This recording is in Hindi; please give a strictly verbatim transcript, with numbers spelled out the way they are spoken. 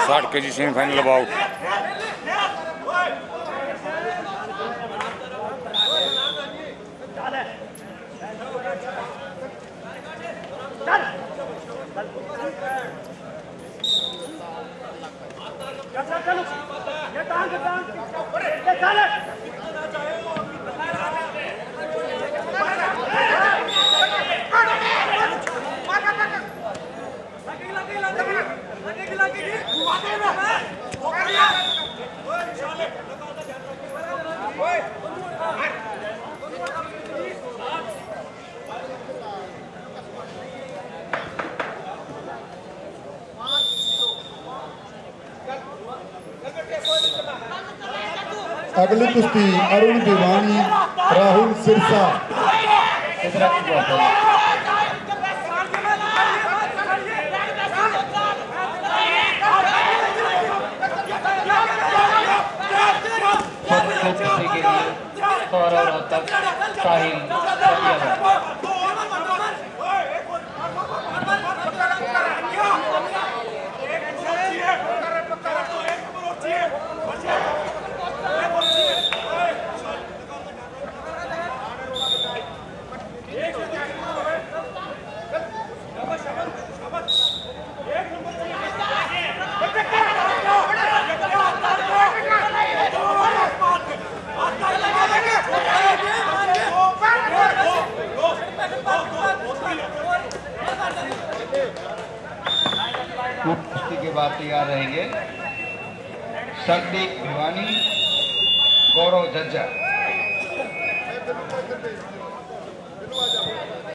साठ के जी सेमीफाइनल बाउट। अगली कुश्ती अरुण भिवानी राहुल सिरसा। सौरव रोहतक साहिल कुश्ती के बाद तैयार रहेंगे संदीप भिवानी, गौरव झज्जर।